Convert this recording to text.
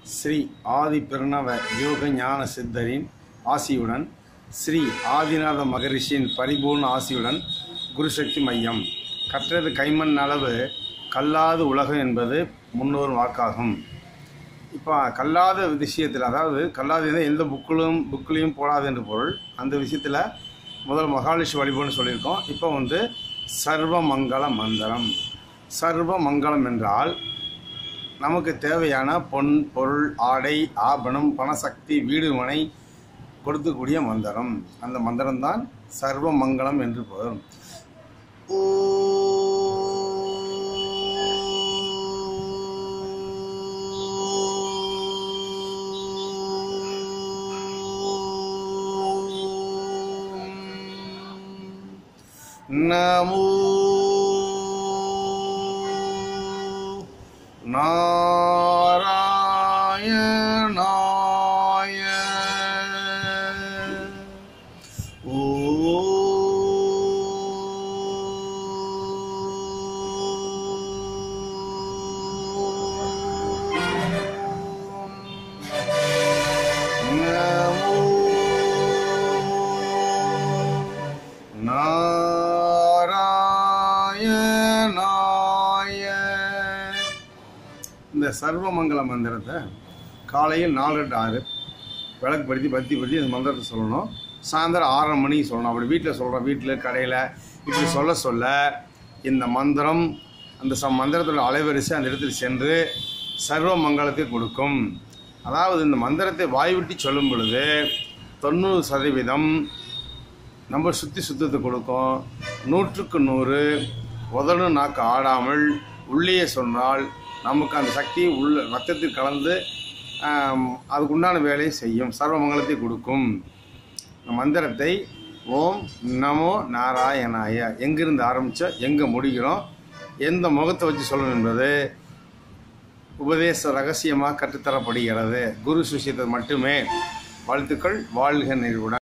ஸ்ரீ ஆதி பிரணவ யோக ஞான சித்தரின் ஆசியுடன், ஸ்ரீ ஆதிநாத மகரிஷியின் பரிபூர்ண ஆசியுடன் குருசக்தி மையம். கற்றது கைமண் அளவு கல்லாது உலகம் என்பது முன்னோர் வாக்காகும். இப்போ கல்லாத விஷயத்தில், அதாவது கல்லாத எந்த புக்கிலையும் போடாது என்று பொருள். அந்த விஷயத்தில் முதல் மகாலட்சுமி வழிபாடுன்னு சொல்லியிருக்கோம். இப்போ சர்வ மங்கள மந்திரம். சர்வ மங்களம் என்றால் நமக்கு தேவையான பொன், பொருள், ஆடை, ஆபணம், பணசக்தி, வீடு மனை கொடுக்கக்கூடிய மந்திரம். அந்த மந்திரம்தான் சர்வ மங்களம் என்று பொருள். நமோ நாராயணாய. இந்த சர்வமங்கல மந்திரத்தை காலையில் 4 to 6 விளக்கு பத்தி இந்த மந்திரத்தை சொல்லணும். சாயந்தரம் 6:30 மணிக்கு சொல்லணும். அப்படி வீட்டில் சொல்கிறோம், வீட்டில் கடையில் இப்படி சொல்ல இந்த மந்திரம், அந்த மந்திரத்தோட அலைவரிசை அந்த இடத்துல சென்று சர்வ மங்களத்தை கொடுக்கும். அதாவது இந்த மந்திரத்தை வாய்விட்டு சொல்லும் பொழுது 90% நம்ம சுத்தத்தை கொடுக்கும். 100க்கு 100 உதடு நாக்கு ஆடாமல் உள்ளே சொன்னால் நமக்கு அந்த சக்தி ரத்தத்தில் கலந்து அதுக்குண்டான வேலையை செய்யும், சர்வமங்கலத்தை கொடுக்கும். மந்திரத்தை ஓம் நமோ நாராயணாய எங்கிருந்து ஆரம்பித்தா எங்கே முடிக்கிறோம், எந்த முகத்தை வச்சு சொல்லணும் என்பது உபதேச ரகசியமாக கற்றுத்தரப்படுகிறது. குரு சிஷ்யத்தை மட்டுமே. வாழ்த்துக்கள். வாழ்க நிறைவுடன்.